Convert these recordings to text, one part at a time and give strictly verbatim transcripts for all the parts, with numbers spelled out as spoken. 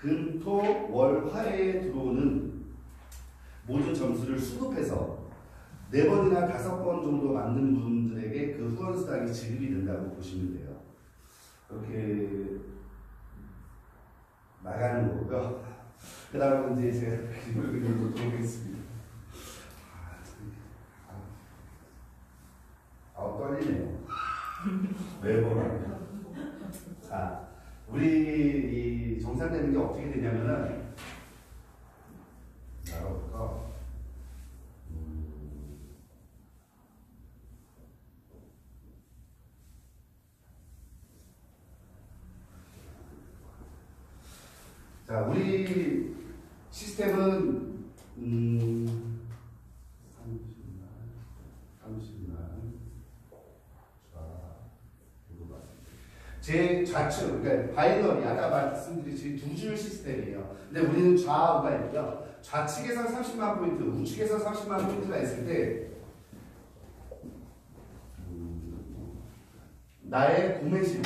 금, 토, 월, 화에 들어오는 모든 점수를 수급해서 네 번이나 다섯 번 정도 맞는 분들에게 그 후원 수당이 지급이 된다고 보시면 돼요. 그렇게 나가는 거고요. 그 다음에 이제 제가 그림을 보겠습니다. 아, 떨리네요. 매번. 자, 우리 이 정산되는 게 어떻게 되냐면은, 나로부터, 음, 자, 우리 시스템은, 음, 제 좌측, 그러니까 바이너리, 아까 말씀드린 두 줄 시스템이에요. 근데 우리는 좌우가 있고요. 좌측에서 삼십만 포인트, 우측에서 삼십만 포인트가 있을 때, 음, 나의 구매 실적,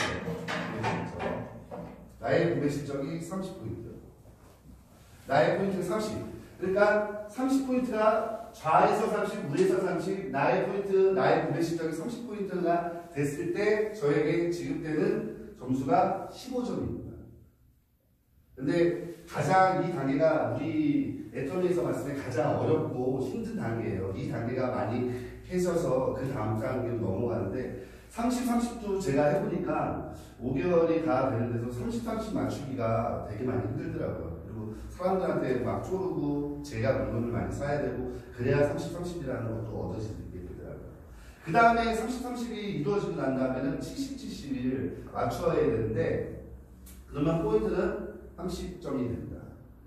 나의 구매 실적이 삼십 포인트, 나의 포인트가 삼십. 그러니까 삼십 포인트가 좌에서 삼십, 우에서 삼십, 나의 포인트, 나의 구매 실적이 삼십 포인트가 됐을 때 저에게 지급되는 점수가 십오 점입니다. 근데 가장 이 단계가 우리 애터미에서 봤을 때 가장 어렵고 힘든 단계예요. 이 단계가 많이 해셔서 그 다음 단계로 넘어가는데 삼십, 삼십도 제가 해보니까 오 개월이 다 되는데도 삼십, 삼십 맞추기가 되게 많이 힘들더라고요. 그리고 사람들한테 막 쪼르고 제가 물건을 많이 사야 되고 그래야 삼십, 삼십이라는 것도 얻어지게 되더라고요. 그 다음에 삼십, 삼십이 이루어지고 난 다음에는 칠십, 칠십을 맞춰야 되는데 그러면 포인트는 삼십 점이 됩니다.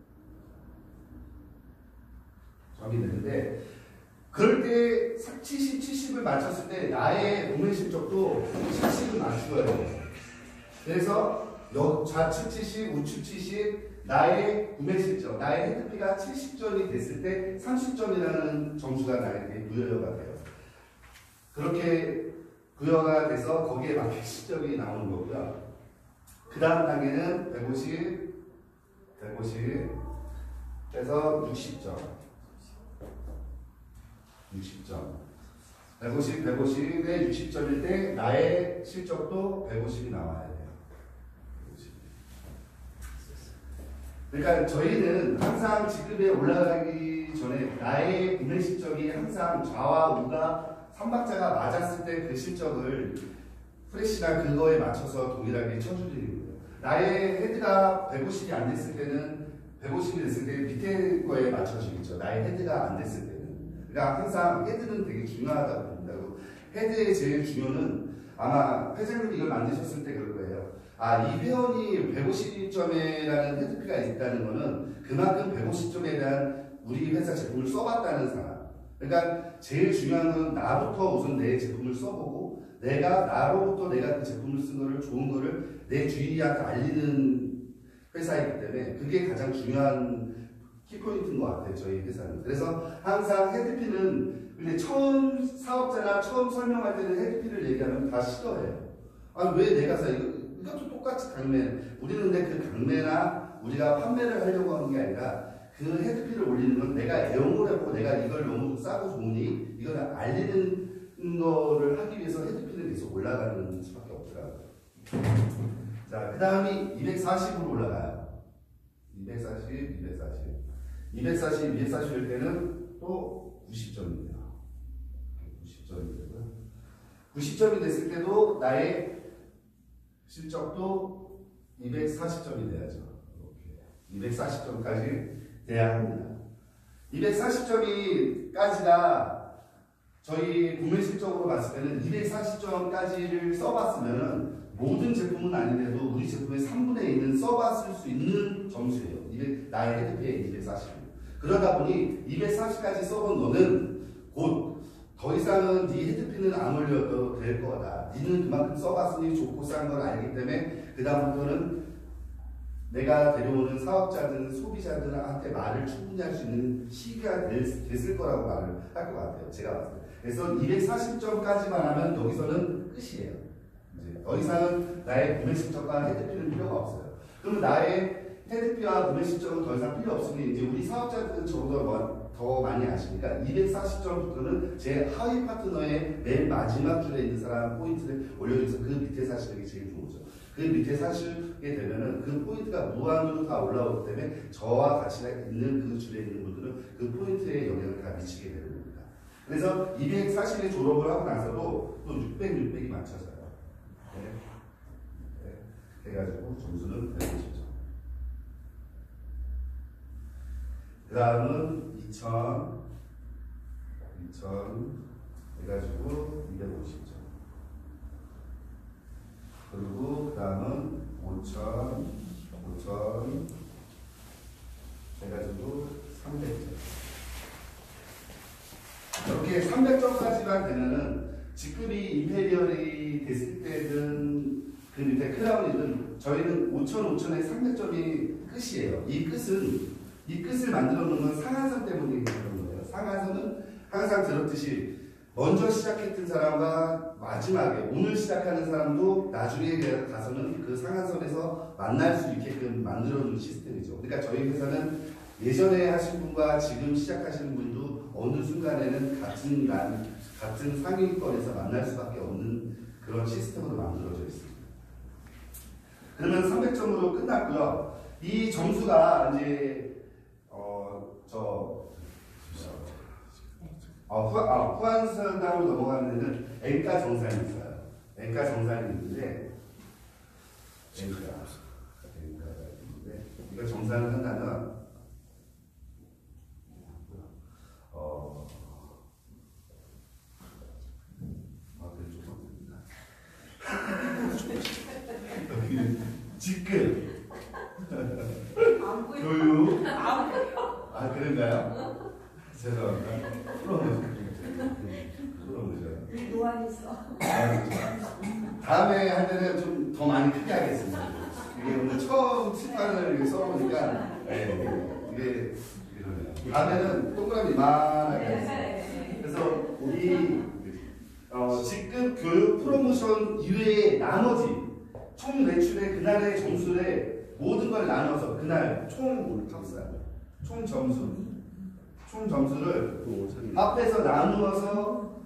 점이 되는데 그럴 때 칠십, 칠십을 맞췄을 때 나의 구매 실적도 칠십을 맞추어야 돼요. 그래서 좌측 칠십, 우측 칠십, 나의 구매 실적, 나의 헤드피가 칠십 점이 됐을 때 삼십 점이라는 점수가 나에게 부여가 돼요. 그렇게 부여가 돼서 거기에 맞게 실적이 나오는 거고요. 그 다음 단계는 백오십, 백오십, 그래서 육십 점. 육십 점. 백오십, 백오십에 육십 점일 때 나의 실적도 백오십이 나와야 돼요. 백오십. 그러니까 저희는 항상 지급에 올라가기 전에 나의 구매 실적이 항상 좌와 우가 삼박자가 맞았을 때 그 실적을 프레시나 그거에 맞춰서 동일하게 쳐주는 거예요. 나의 헤드가 백오십이 안 됐을 때는 백오십이 됐을 때 밑에 거에 맞춰주겠죠. 나의 헤드가 안 됐을 때는. 그러니까 항상 헤드는 되게 중요하다고 봅니다. 헤드의 제일 중요는 아마 회장님이 이걸 만드셨을 때 그럴 거예요. 아, 이 회원이 백오십 점이라는 헤드피가 있다는 거는 그만큼 백오십 점에 대한 우리 회사 제품을 써봤다는 사람. 그러니까 제일 중요한 건 나부터 우선 내 제품을 써보고 내가 나로부터 내가 그 제품을 쓴 거를 좋은 거를 내 주위한테 알리는 회사이기 때문에 그게 가장 중요한 키포인트인 것 같아요. 저희 회사는. 그래서 항상 헤드피는 근데 처음 사업자나 처음 설명할 때는 헤드피를 얘기하면 다 싫어해요. 아, 왜 내가 사? 이거, 이것도 똑같이 강매. 우리는 근데 그 강매나 우리가 판매를 하려고 하는 게 아니라 그 헤드피를 올리는 건 내가 애용을 해보고 내가 이걸 너무 싸고 좋으니 이걸 알리는 거를 하기 위해서 헤드피는 계속 올라가는 수밖에 없더라고요. 자, 그 다음이 이백사십으로 올라가요. 이백사십, 이백사십. 이백사십, 이백사십일 때는 또 구십 점입니다. 구십 점이 되고요. 구십 점이 됐을 때도 나의 실적도 이백사십 점이 돼야죠. 이렇게 이백사십 점까지 돼야 합니다. 이백사십 점이까지가 저희 구매 실적으로 봤을 때는 이백사십 점까지를 써봤으면은 모든 제품은 아닌데도 우리 제품의 삼분의 일은 써봤을 수 있는 점수예요. 나의 헤드피에 이백사십. 그러다 보니 이백사십까지 써본 너는 곧 더 이상은 네 헤드피는 안 올려도 될 거다. 니는 그만큼 써봤으니 좋고 싼 걸 알기 때문에 그 다음부터는 내가 데려오는 사업자든 소비자들한테 말을 충분히 할 수 있는 시기가 됐, 됐을 거라고 말을 할 것 같아요. 제가 봤을 때. 그래서 이백사십 점까지만 하면 여기서는 끝이에요. 이제 더 이상은 나의 구매 실적과 헤드피는 필요가 없어요. 그러면 나의 헤드피와 구매 실적은 더 이상 필요 없으니 이제 우리 사업자들은 저보다 뭐, 더 많이 아시니까 이백사십 점부터는 제 하위 파트너의 맨 마지막 줄에 있는 사람 포인트를 올려줘서 그 밑에 사시는 게 제일 좋은 거죠. 그 밑에 사시게 되면은 그 포인트가 무한으로 다 올라오기 때문에 저와 같이 있는 그 줄에 있는 분들은 그 포인트에 영향을 다 미치게 되는 겁니다. 그래서 이백사십에 졸업을 하고 나서도 또 육백, 육백이 맞춰져요. 네. 네. 그래가지고 점수는 백오십 점. 그 다음은 이천, 이천 해가지고 이백오십 점. 그리고 그 다음은 오천, 오천 해가지고 삼백 점. 이렇게 삼백 점까지만 되면은 직급이 임페리얼이 됐을 때든 그 밑에 크라운이든 저희는 오천, 오천에 삼백 점이 끝이에요. 이 끝은 이 끝을 만들어 놓은 건 상한선 때문에 그런 거예요. 상한선은 항상 들었듯이 먼저 시작했던 사람과 마지막에 오늘 시작하는 사람도 나중에 가서는 그 상한선에서 만날 수 있게끔 만들어준 시스템이죠. 그러니까 저희 회사는 예전에 하신 분과 지금 시작하시는 분도 어느 순간에는 같은 난, 같은 상위권에서 만날 수밖에 없는 그런 시스템으로 만들어져 있습니다. 그러면 삼백 점으로 끝났고요. 이 점수가 이제 어, 저 어, 후, 아, 후한선당으로 넘어가는 데는 엔가 정산이 있어요. 엔가 정산이 있는데, 엔가, 엔가가 있는데, 이거 정산을 한다면, 어, 아, 그래, 조금 직급, 교육, 아, 그런가요? 죄송합니다. 풀어놓으세요. 풀어놓으세요. 노안 있어. 다음에 할 때는 좀 더 많이 크게 하겠습니다. 이게 오늘 처음 칠판을 써보니까 네, 이게 이러네요. 다음에는 동그라미 이만하게 하겠습니다. 그래서 이 어, 직급 교육 프로모션 이외에 나머지 총 매출의 그날의 점수에 모든 걸 나눠서 그날 총 합산, 총 점수 총 점수를 앞에서 나누어서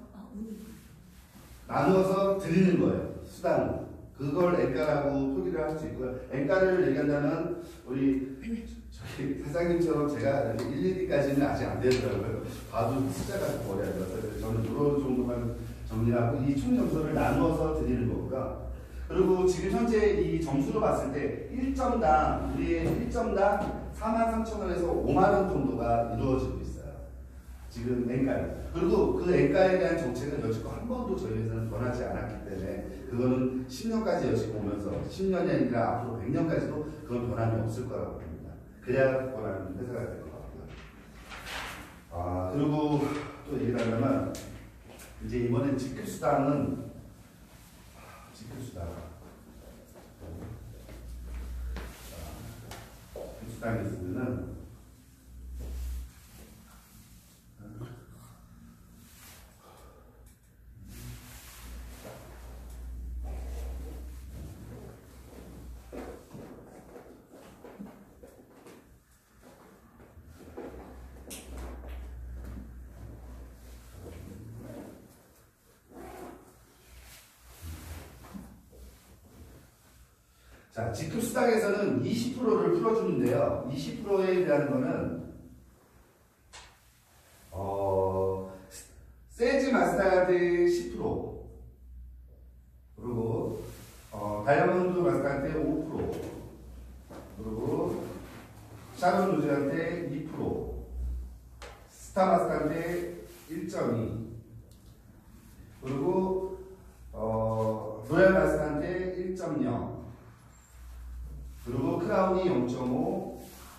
나누어서 드리는 거예요. 수당으로. 그걸 엔가라고 표기를 할 수 있고요. 엔가를 얘기한다면 우리 저희 사장님처럼 제가 일일이까지는 아직 안 되더라고요. 봐도 숫자가 머리 안 들어서 저는 이런 정도만 정리하고 이 총 점수를 나누어서 드리는 거고요. 그리고 지금 현재 이 점수로 봤을 때 일 점당 우리의 일 점당 사만 삼천 원에서 오만 원 정도가 이루어지고 있어요. 지금 엔가에. 그리고 그 엔가에 대한 정책은 여지껏 한 번도 저희 회사는 변하지 않았기 때문에 그거는 십 년까지 여지껏 오면서 십 년이 아니라 앞으로 백 년까지도 그건 변함이 없을 거라고 봅니다. 그래야 원하는 회사가 될 것 같고요. 아, 그리고 또 얘기를 하려면 이제 이번엔 직급수당은 직급수당 직급수당이 있으면은 자, 직급수당에서는 이십 퍼센트를 풀어주는데요. 이십 퍼센트에 대한 거는, 어, 세지 마스터한테 십 퍼센트, 그리고, 어, 다이아몬드 마스터한테 오 퍼센트, 그리고, 샤론 루즈한테 이 퍼센트, 스타 마스터한테 일 점 이, 그리고, 어, 로얄 마스터한테 일 점 영, 그리고 크라운이 영 점 오,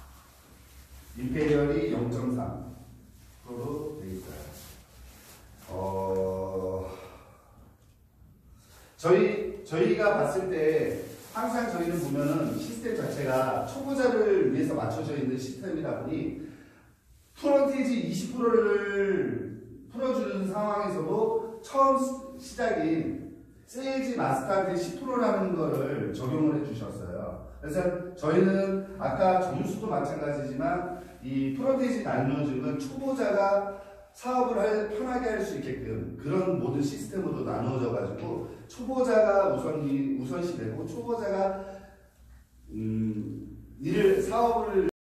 임페리얼이 영 점 삼으로 되어 있어요. 어, 저희, 저희가 봤을 때 항상 저희는 보면은 시스템 자체가 초보자를 위해서 맞춰져 있는 시스템이다 보니 프론티지 이십 퍼센트를 풀어주는 상황에서도 처음 시작인 세일즈 마스터한테 십 퍼센트라는 거를 적용을 해주셨어요. 그래서 저희는 아까 점수도 마찬가지지만 이 프로테이지 나누어주는 초보자가 사업을 할, 편하게 할 수 있게끔 그런 모든 시스템으로 나누어져 가지고 초보자가 우선이 우선시 되고 초보자가 음, 일을 사업을